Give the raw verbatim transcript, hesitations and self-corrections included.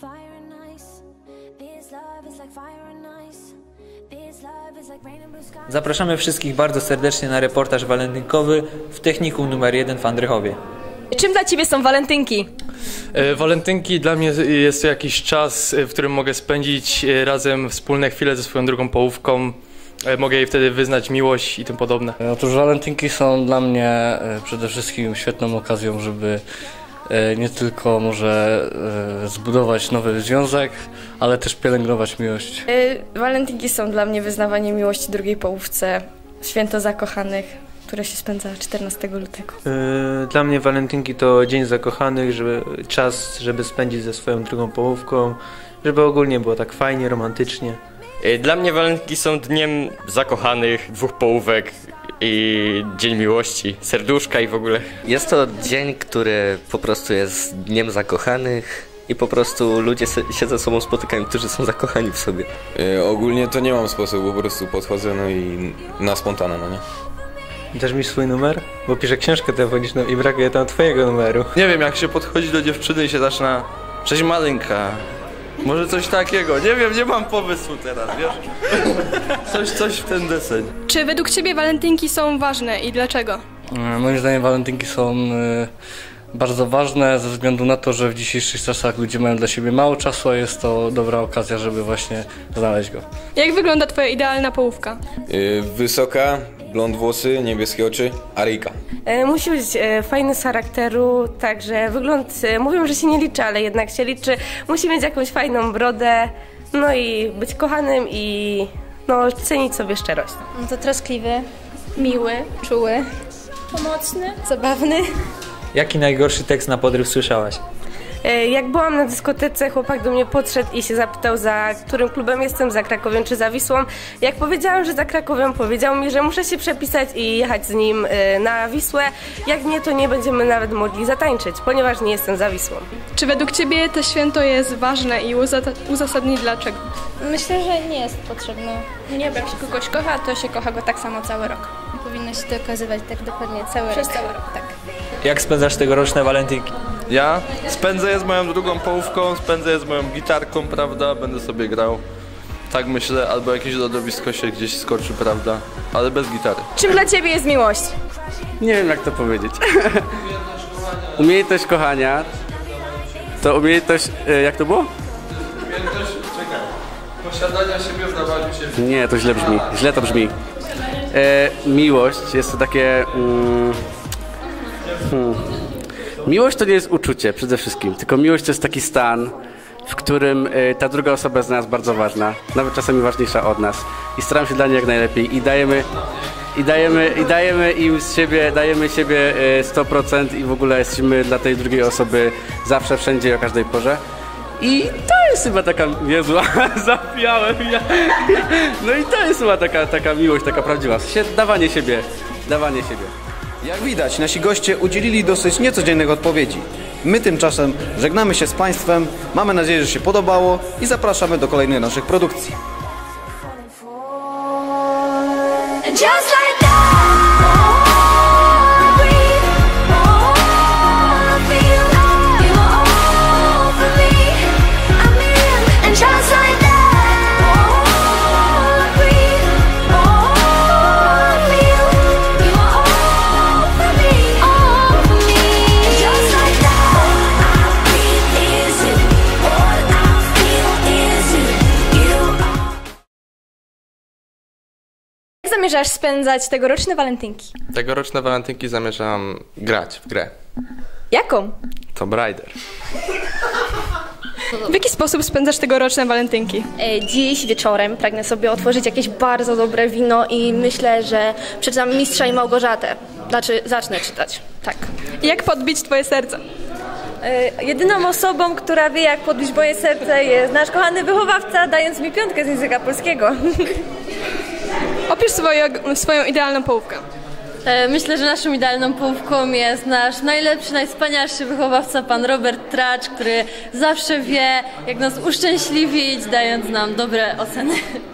Zapraszamy wszystkich bardzo serdecznie na reportaż walentynkowy w Technikum numer jeden w Andrychowie. Czym dla Ciebie są walentynki? E, walentynki dla mnie jest to jakiś czas, w którym mogę spędzić razem wspólne chwile ze swoją drugą połówką. E, mogę jej wtedy wyznać miłość i tym podobne. Otóż walentynki są dla mnie e, przede wszystkim świetną okazją, żeby e, nie tylko może e, zbudować nowy związek, ale też pielęgnować miłość. E, walentynki są dla mnie wyznawanie miłości drugiej połówce, święto zakochanych, które się spędza czternastego lutego. Dla mnie walentynki to dzień zakochanych, żeby, czas, żeby spędzić ze swoją drugą połówką, żeby ogólnie było tak fajnie, romantycznie. Dla mnie walentynki są dniem zakochanych, dwóch połówek i dzień miłości, serduszka i w ogóle. Jest to dzień, który po prostu jest dniem zakochanych i po prostu ludzie się ze sobą spotykają, którzy są zakochani w sobie. Yy, ogólnie to nie mam sposobu, po prostu podchodzę no i na spontana, no nie? Dasz mi swój numer? Bo piszę książkę telefoniczną i brakuje tam twojego numeru. Nie wiem, jak się podchodzi do dziewczyny i się zaczyna... Cześć maleńka. Może coś takiego. Nie wiem, nie mam pomysłu teraz, wiesz? Coś, coś w ten deseń. Czy według Ciebie walentynki są ważne i dlaczego? Moim zdaniem walentynki są bardzo ważne ze względu na to, że w dzisiejszych czasach ludzie mają dla siebie mało czasu, a jest to dobra okazja, żeby właśnie znaleźć go. Jak wygląda Twoja idealna połówka? Yy, wysoka, blond włosy, niebieskie oczy, Aryjka. E, musi być e, fajny z charakteru, także wygląd, e, mówią, że się nie liczy, ale jednak się liczy. Musi mieć jakąś fajną brodę, no i być kochanym i no, cenić sobie szczerość. No to troskliwy, miły, czuły, pomocny, zabawny. Jaki najgorszy tekst na podryw słyszałaś? Jak byłam na dyskotece, chłopak do mnie podszedł i się zapytał, za którym klubem jestem, za Krakowią czy za Wisłą. Jak powiedziałam, że za Krakowią, powiedział mi, że muszę się przepisać i jechać z nim na Wisłę. Jak nie, to nie będziemy nawet mogli zatańczyć, ponieważ nie jestem za Wisłą. Czy według Ciebie to święto jest ważne i uzasadnij dlaczego? Myślę, że nie jest potrzebne. Nie, bo jak się kogoś kocha, to się kocha go tak samo cały rok. Powinno się to okazywać tak dokładnie cały Przez rok. cały rok, tak. Jak spędzasz tegoroczne walentynki? Ja spędzę je z moją drugą połówką, spędzę je z moją gitarką, prawda? Będę sobie grał. Tak myślę, albo jakieś lodowisko się gdzieś skoczy, prawda? Ale bez gitary. Czym dla Ciebie jest miłość? Nie wiem, jak to powiedzieć. Umiejętność kochania to umiejętność... Jak to było? Umiejętność, czekaj, posiadania siebie w dawaniu siebie. Nie, to źle brzmi. Źle to brzmi. E, miłość jest to takie... Mm, hmm. Miłość to nie jest uczucie przede wszystkim, tylko miłość to jest taki stan, w którym e, ta druga osoba jest dla nas bardzo ważna, nawet czasami ważniejsza od nas i staramy się dla niej jak najlepiej i dajemy, i dajemy, i dajemy im z siebie, dajemy siebie e, sto procent i w ogóle jesteśmy dla tej drugiej osoby zawsze, wszędzie i o każdej porze. I to jest chyba taka, Jezu, zapiałem ja. No i to jest chyba taka, taka miłość, taka prawdziwa, dawanie siebie, dawanie siebie. Jak widać, nasi goście udzielili dosyć niecodziennych odpowiedzi. My tymczasem żegnamy się z Państwem, mamy nadzieję, że się podobało i zapraszamy do kolejnych naszych produkcji. Jak zamierzasz spędzać tegoroczne walentynki? Tegoroczne walentynki zamierzam grać w grę. Jaką? Tomb Raider. W jaki sposób spędzasz tegoroczne walentynki? Dziś wieczorem pragnę sobie otworzyć jakieś bardzo dobre wino i myślę, że przeczytam Mistrza i Małgorzatę. Znaczy, zacznę czytać, tak. Jak podbić Twoje serce? Jedyną osobą, która wie, jak podbić moje serce, jest nasz kochany wychowawca, dając mi piątkę z języka polskiego. Opisz swoje, swoją idealną połówkę. Myślę, że naszą idealną połówką jest nasz najlepszy, najwspanialszy wychowawca, pan Robert Tracz, który zawsze wie, jak nas uszczęśliwić, dając nam dobre oceny.